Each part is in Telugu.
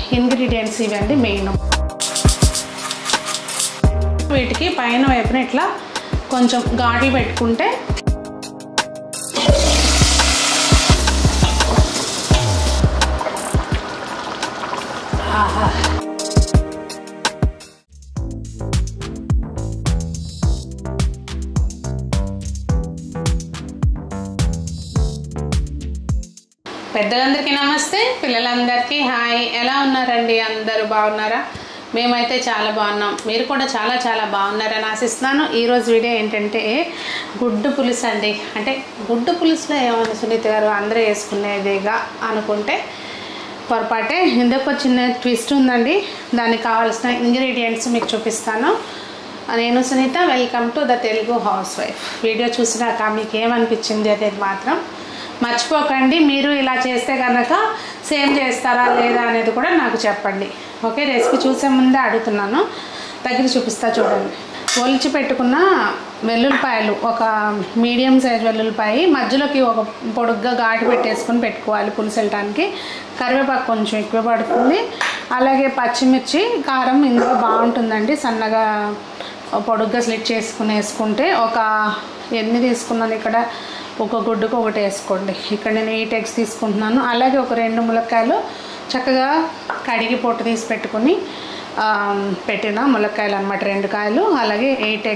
ఇంగ్రీడియంట్స్ ఇవండి మెయిన్. వీటికి పైన వైపున ఇట్లా కొంచెం ఘాట్లు పెట్టుకుంటే పెద్దలందరికీ నమస్తే, పిల్లలందరికీ హాయ్. ఎలా ఉన్నారండి? అందరూ బాగున్నారా? మేమైతే చాలా బాగున్నాం. మీరు కూడా చాలా చాలా బాగున్నారని ఆశిస్తున్నాను. ఈరోజు వీడియో ఏంటంటే గుడ్డు పులుసు అండి. అంటే గుడ్డు పులుసులో ఏమన్నా సునీత గారు అందరూ వేసుకునేదిగా అనుకుంటే పొరపాటే. ఇందుకు చిన్న ట్విస్ట్ ఉందండి. దానికి కావాల్సిన ఇంగ్రీడియంట్స్ మీకు చూపిస్తాను. నేను Sunitha, welcome to the Telugu housewife. Video చూసినాక మీకు ఏమనిపించింది అనేది మాత్రం మర్చిపోకండి. మీరు ఇలా చేస్తే కనుక సేమ్ చేస్తారా లేదా అనేది కూడా నాకు చెప్పండి. ఓకే, రెసిపీ చూసే ముందే అడుగుతున్నాను, దగ్గర చూపిస్తా చూడండి. ఒలిచి పెట్టుకున్న వెల్లుల్లిపాయలు, ఒక మీడియం సైజ్ వెల్లుల్లిపాయ, మధ్యలోకి ఒక పొడుగ్గా ఘాటు పెట్టేసుకొని పెట్టుకోవాలి పులుసు వెళ్ళటానికి. కరివేపాకు కొంచెం ఎక్కువ పడుతుంది. అలాగే పచ్చిమిర్చి, కారం ఇందులో బాగుంటుందండి. సన్నగా పొడుగ్గా స్లిట్ చేసుకుని వేసుకుంటే ఒక ఎన్ని తీసుకున్నాను ఇక్కడ, ఒక గుడ్డుకు ఒకటి వేసుకోండి. ఇక్కడ నేను 8 eggs తీసుకుంటున్నాను. అలాగే ఒక 2 ములక్కాయలు చక్కగా కడిగి పొట్టు తీసి పెట్టుకుని పెట్టిన ములక్కాయలు అన్నమాట, 2 కాయలు. అలాగే 8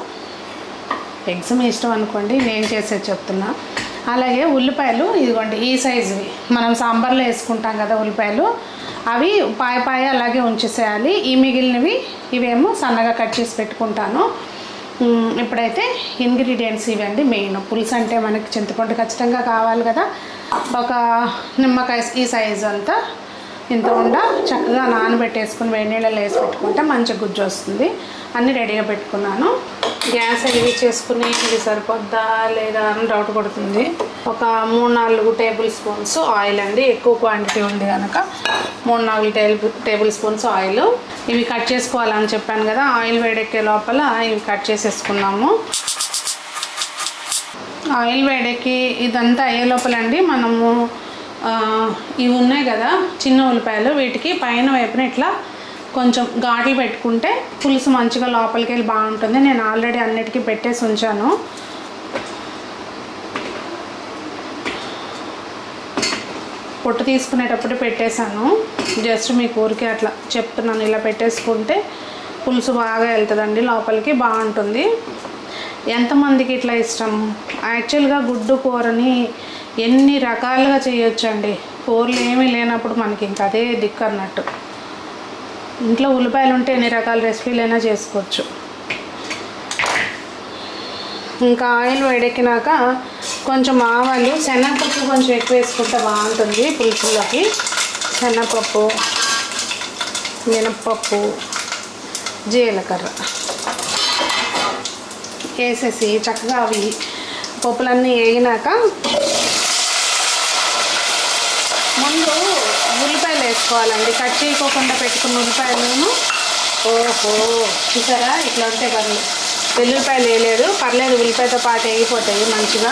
eggs మీ ఇష్టం అనుకోండి, నేను చేసేది చెప్తున్నా. అలాగే ఉల్లిపాయలు ఇదిగోండి, ఈ సైజువి మనం సాంబార్లో వేసుకుంటాం కదా ఉల్లిపాయలు, అవి పాయ అలాగే ఉంచేసేయాలి. ఈ మిగిలినవి ఇవేమో సన్నగా కట్ చేసి పెట్టుకుంటాను. ఇప్పుడైతే ఇంగ్రీడియంట్స్ ఇవండి మెయిన్. పులుసు అంటే మనకి చింతపండు ఖచ్చితంగా కావాలి కదా. ఒక నిమ్మకాయ ఈ సైజు అంతా ఇంత ఉండ చక్కగా నానబెట్టేసుకుని వేడి నీళ్ళలో వేసి పెట్టుకుంటే మంచి గుజ్జు వస్తుంది. అన్నీ రెడీగా పెట్టుకున్నాను. గ్యాస్ వెలిగి చేసుకుని ఇది సరిపోద్దా లేదా అని డౌట్ కొడుతుంది. ఒక 3-4 టేబుల్ స్పూన్స్ ఆయిల్ అండి. ఎక్కువ క్వాంటిటీ ఉంది కనుక 3-4 టేబుల్ స్పూన్స్ ఆయిల్. ఇవి కట్ చేసుకోవాలని చెప్పాను కదా, ఆయిల్ వేడెక్కే లోపల ఇవి కట్ చేసేసుకున్నాము. ఆయిల్ వేడెక్కి ఇదంతా అయ్యే లోపలండి మనము ఇవి ఉన్నాయి కదా చిన్న ఉల్లిపాయలు, వీటికి పైన వైపున ఇట్లా కొంచెం ఘాట్లు పెట్టుకుంటే పులుసు మంచిగా లోపలికి వెళ్ళి బాగుంటుంది. నేను ఆల్రెడీ అన్నిటికీ పెట్టేసి ఉంచాను. పొట్టు తీసుకునేటప్పుడు పెట్టేశాను. జస్ట్ మీ ఊరికి అట్లా చెప్తున్నాను, ఇలా పెట్టేసుకుంటే పులుసు బాగా వెళ్తుందండి లోపలికి, బాగుంటుంది. ఎంతమందికి ఇట్లా ఇష్టం? యాక్చువల్గా గుడ్డు కూరని ఎన్ని రకాలుగా చేయొచ్చండి. కూరలు ఏమీ లేనప్పుడు మనకి ఇంకా అదే దిక్కు అన్నట్టు. ఇంట్లో ఉల్లిపాయలు ఉంటే ఎన్ని రకాల రెసిపీలైనా చేసుకోవచ్చు. ఇంకా ఆయిల్ వేడెక్కినాక కొంచెం ఆవాలు, శనగపప్పు కొంచెం ఎక్కువ వేసుకుంటే బాగుంటుంది పులుసులోకి. శనగపప్పు, మినప్పప్పు, జీలకర్ర వేసేసి చక్కగా అవి పప్పులన్నీ వేగినాక ముందు ఉల్లిపాయలు వేసుకోవాలండి. కట్ చేయకోకుండా పెట్టుకున్న ఉల్లిపాయలను. ఓహో, చూసారా ఇట్లా ఉంటే పర్లేదు. వెల్లుల్లిపాయలు వేయలేదు, పర్లేదు, ఉల్లిపాయతో పాటు వేగిపోతాయి మంచిగా.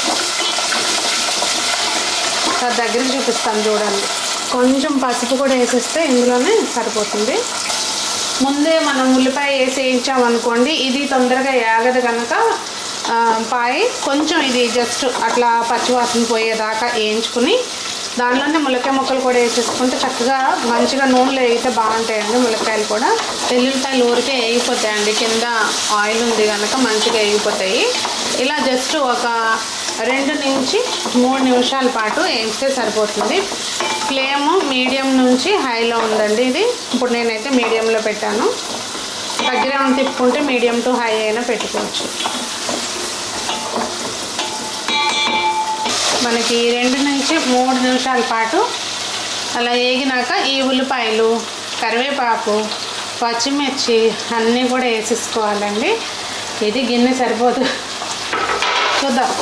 దగ్గరికి చూపిస్తాను చూడండి. కొంచెం పసుపు కూడా వేసేస్తే ఇందులోనే సరిపోతుంది. ముందే మనం ఉల్లిపాయ వేసి వేయించామనుకోండి, ఇది తొందరగా యాగదు కనుక కొంచెం ఇది జస్ట్ అట్లా పచ్చివాసన పోయేదాకా వేయించుకుని దానిలోనే ములక్కాయ ముక్కలు కూడా వేసేసుకుంటే చక్కగా మంచిగా నూనెలో వేగితే బాగుంటాయండి. ములక్కాయలు కూడా వెల్లుల్లిపాయలు ఊరికే వేగిపోతాయండి, కింద ఆయిల్ ఉంది కనుక మంచిగా వేగిపోతాయి. ఇలా జస్ట్ ఒక 2 నుంచి 3 నిమిషాల పాటు వేయిస్తే సరిపోతుంది. ఫ్లేమ్ మీడియం నుంచి హైలో ఉందండి ఇది. ఇప్పుడు నేనైతే మీడియంలో పెట్టాను. దగ్గర తిప్పుకుంటే మీడియం టు హై అయినా పెట్టుకోవచ్చు. మనకి 2 నుంచి 3 నిమిషాల పాటు అలా వేగినాక ఈ ఉల్లిపాయలు, కరివేపాకు, పచ్చిమిర్చి అన్నీ కూడా వేసేసుకోవాలండి. ఇది గిన్నె సరిపోదు, చూద్దాం.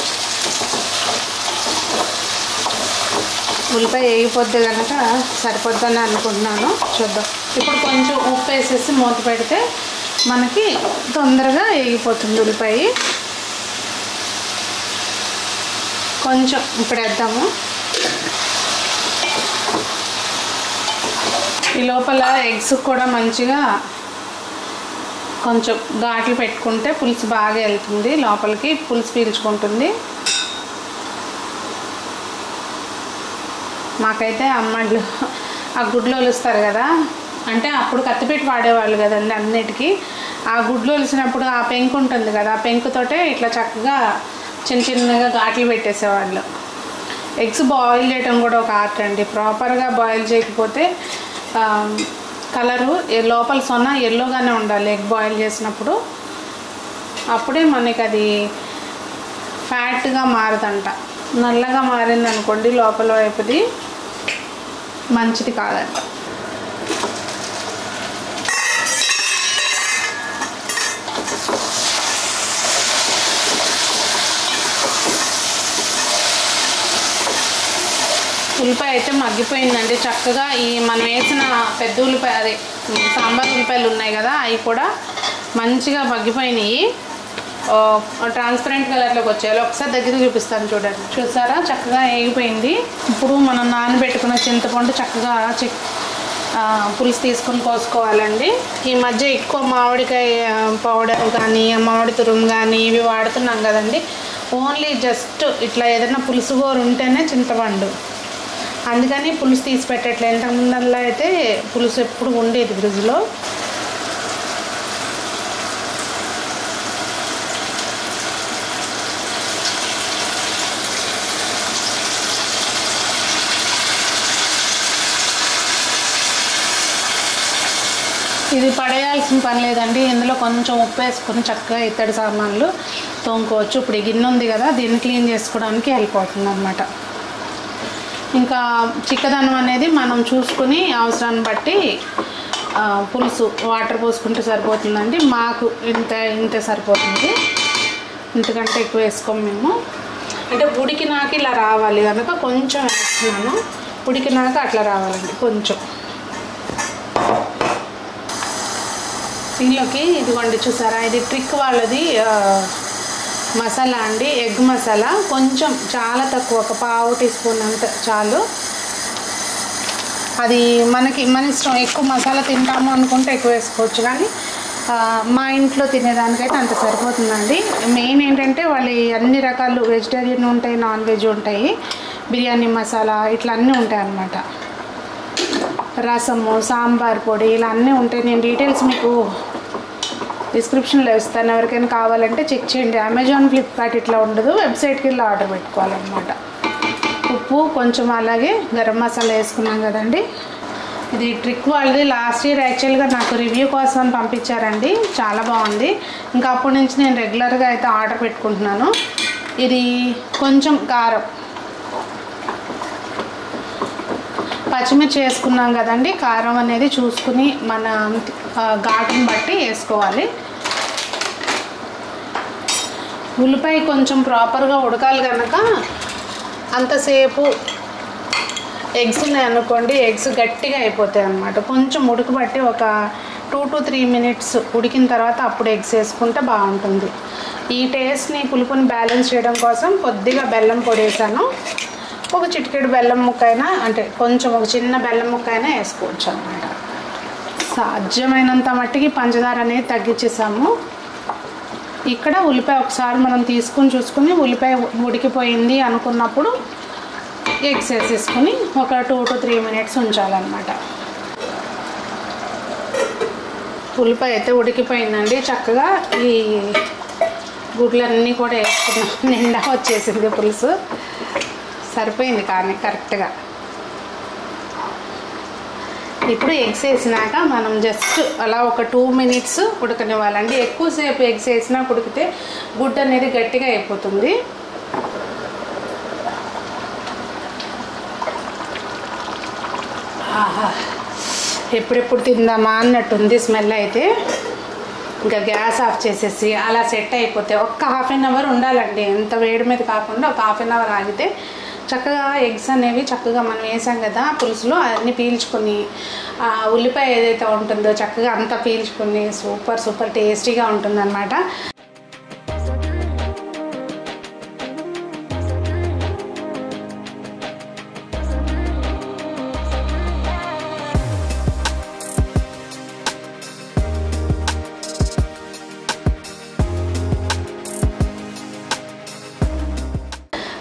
ఉల్లిపాయ వేగిపోద్ది కనుక సరిపోద్దని అనుకుంటున్నాను, చూద్దాం. ఇప్పుడు కొంచెం ఉప్పు వేసేసి మూత పెడితే మనకి తొందరగా వేగిపోతుంది ఉల్లిపాయ. కొంచెం ఇప్పుడు వేద్దాము. ఈ లోపల ఎగ్స్ కూడా మంచిగా కొంచెం ఘాట్లు పెట్టుకుంటే పులుసు బాగా వెళ్తుంది లోపలికి, పులుసు పీల్చుకుంటుంది. మాకైతే అమ్మళ్ళు ఆ గుడ్లు ఒలుస్తారు కదా, అంటే అప్పుడు కత్తిపెట్టి వాడేవాళ్ళు కదండి అన్నిటికీ. ఆ గుడ్లు ఒలిసినప్పుడు ఆ పెంకు ఉంటుంది కదా, ఆ పెంకుతోటే ఇట్లా చక్కగా చిన్న చిన్నగా ఘాట్లు పెట్టేసేవాళ్ళు. ఎగ్స్ బాయిల్ చేయడం కూడా ఒక ఆర్ట్ అండి. ప్రాపర్గా బాయిల్ చేయకపోతే కలరు లోపల సొన్న ఎల్లోగానే ఉండాలి ఎగ్ బాయిల్ చేసినప్పుడు. అప్పుడే మనకి అది ఫ్యాట్గా మారదంట. నల్లగా మారింది అనుకోండి లోపల వైపుది మంచిది కాదంట. ఉల్లిపాయ అయితే మగ్గిపోయిందండి చక్కగా. ఈ మనం వేసిన పెద్ద ఉల్లిపాయ అదే సాంబార్ ఉల్లిపాయలు ఉన్నాయి కదా, అవి కూడా మంచిగా మగ్గిపోయినాయి. ట్రాన్స్పరెంట్ కలర్లోకి వచ్చాయి. ఒకసారి దగ్గర చూపిస్తాను చూడండి. చూసారా చక్కగా వేగిపోయింది. ఇప్పుడు మనం నానబెట్టుకున్న చింతపండు చక్కగా పులుసు తీసుకొని పోసుకోవాలండి. ఈ మధ్య ఎక్కువ మామిడికాయ పౌడర్ కానీ మామిడి తురుము కానీ ఇవి వాడుతున్నాం కదండి. ఓన్లీ జస్ట్ ఇట్లా ఏదైనా పులుసు కూర ఉంటేనే చింతపండు, అందుకని పులుసు తీసి పెట్టట్లేదు. ఇంతకుముందల్లా అయితే పులుసు ఎప్పుడు ఉండేది ఫ్రిడ్జ్లో. ఇది పడేయాల్సిన పని లేదండి. ఇందులో కొంచెం ఉప్పు వేసుకొని చక్కగా ఇత్తడి సామాన్లు తోముకోవచ్చు. ఇప్పుడు ఈ గిన్నె ఉంది కదా, దీన్ని క్లీన్ చేసుకోవడానికి హెల్ప్ అవుతుంది అన్నమాట. ఇంకా చిక్కదనం అనేది మనం చూసుకుని అవసరాన్ని బట్టి పులుసు వాటర్ పోసుకుంటే సరిపోతుందండి. మాకు ఇంత సరిపోతుంది, ఇంతకంటే ఎక్కువ వేసుకోము మేము. అంటే ఉడికినాక ఇలా రావాలి కనుక కొంచెం వేస్తున్నాను. ఉడికినాక అట్లా రావాలండి కొంచెం. దీనిలోకి ఇదిగోండి చూసారా, ఇది ట్రిక్ వాళ్ళది మసాలా అండి, ఎగ్ మసాలా. కొంచెం చాలా తక్కువ, ఒక పావు టీ స్పూన్ అంత చాలు. అది మన ఇష్టం. ఎక్కువ మసాలా తింటాము అనుకుంటే ఎక్కువ వేసుకోవచ్చు, కానీ మా ఇంట్లో తినేదానికైతే అంత సరిపోతుందండి. మెయిన్ ఏంటంటే వాళ్ళు అన్ని రకాలు వెజిటేరియన్ ఉంటాయి, నాన్ వెజ్ ఉంటాయి, బిర్యానీ మసాలా ఇట్లా అన్నీ ఉంటాయి అన్నమాట. రసము, సాంబార్ పొడి ఇలా అన్నీ ఉంటాయి. నేను డీటెయిల్స్ మీకు డిస్క్రిప్షన్లో ఇస్తాను, ఎవరికైనా కావాలంటే చెక్ చేయండి. అమెజాన్, ఫ్లిప్కార్ట్ ఇట్లా ఉండదు, వెబ్సైట్కి వెళ్ళి ఆర్డర్ పెట్టుకోవాలన్నమాట. ఉప్పు కొంచెం, అలాగే గరం మసాలా వేసుకున్నాం కదండి. ఇది ట్రిక్ వాళ్ళది. లాస్ట్ ఇయర్ యాక్చువల్గా నాకు రివ్యూ కోసం అని పంపించారండి, చాలా బాగుంది. ఇంకా అప్పటి నుంచి నేను రెగ్యులర్గా అయితే ఆర్డర్ పెట్టుకుంటున్నాను. ఇది కొంచెం కారం, పచ్చిమిర్చి వేసుకున్నాం కదండి. కారం అనేది చూసుకుని మన ఘాటుని బట్టి వేసుకోవాలి. ఉల్లిపాయ కొంచెం ప్రాపర్గా ఉడకాలి కనుక అంతసేపు ఎగ్స్ ఉన్నాయనుకోండి, ఎగ్స్ గట్టిగా అయిపోతాయి అన్నమాట. కొంచెం ఉడకబట్టి ఒక 2 to 3 minutes ఉడికిన తర్వాత అప్పుడు ఎగ్స్ వేసుకుంటే బాగుంటుంది. ఈ టేస్ట్ని, పులుపుని బ్యాలెన్స్ చేయడం కోసం కొద్దిగా బెల్లం పొడి వేసాను. ఒక చిటికెడు బెల్లం ముక్క అయినా, అంటే కొంచెం ఒక చిన్న బెల్లం ముక్క అయినా వేసుకోవచ్చు అన్నమాట. సాధ్యమైనంత మట్టికి పంచదార అనేది తగ్గించేసాము. ఇక్కడ ఉల్లిపాయ ఒకసారి మనం తీసుకుని చూసుకుని ఉల్లిపాయ ఉడికిపోయింది అనుకున్నప్పుడు ఎగ్స్ వేసేసుకుని ఒక 2 to 3 minutes ఉంచాలన్నమాట. ఉల్లిపాయ అయితే ఉడికిపోయిందండి చక్కగా. ఈ గుడ్లన్నీ కూడా వేసుకున్నాం, నిండా వచ్చేసింది పులుసు, సరిపోయింది కానీ కరెక్ట్గా. ఇప్పుడు ఎగ్స్ వేసినాక మనం జస్ట్ అలా ఒక 2 minutes ఉడకనివ్వాలండి. ఎక్కువసేపు ఎగ్స్ వేసినా ఉడికితే గుడ్డు అనేది గట్టిగా అయిపోతుంది. ఆహా, ఎప్పుడెప్పుడు తిందామా అన్నట్టుంది స్మెల్ అయితే. ఇంకా గ్యాస్ ఆఫ్ చేసేసి అలా సెట్ అయిపోతే ఒక్క 1/2 hour ఉండాలండి. ఎంత వేడి మీద కాకుండా ఒక 1/2 hour ఆగితే చక్కగా ఎగ్స్ అనేవి చక్కగా మనం వేసాం కదా పులుసులో, అన్నీ పీల్చుకొని ఉల్లిపాయ ఏదైతే ఉంటుందో చక్కగా అంతా పీల్చుకొని సూపర్ టేస్టీగా ఉంటుందన్నమాట.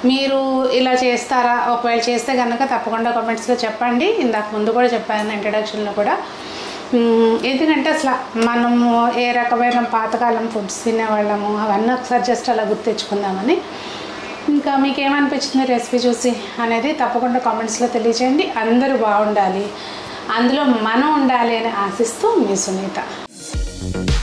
మీరు ఇలా చేస్తారా? ఒకవేళ చేస్తే కనుక తప్పకుండా కామెంట్స్లో చెప్పండి. ఇందాక ముందు కూడా చెప్పాను ఇంట్రడక్షన్లో కూడా. ఎందుకంటే అసలు మనము ఏ రకమైన పాతకాలం ఫుడ్స్ తినేవాళ్ళము అవన్నీ ఒకసారి జస్ట్ అలా గుర్తు తెచ్చుకుందామని. ఇంకా మీకు ఏమనిపించింది రెసిపీ చూసి అనేది తప్పకుండా కామెంట్స్లో తెలియజేయండి. అందరూ బాగుండాలి, అందులో మనం ఉండాలి అని ఆశిస్తూ మీ సునీత.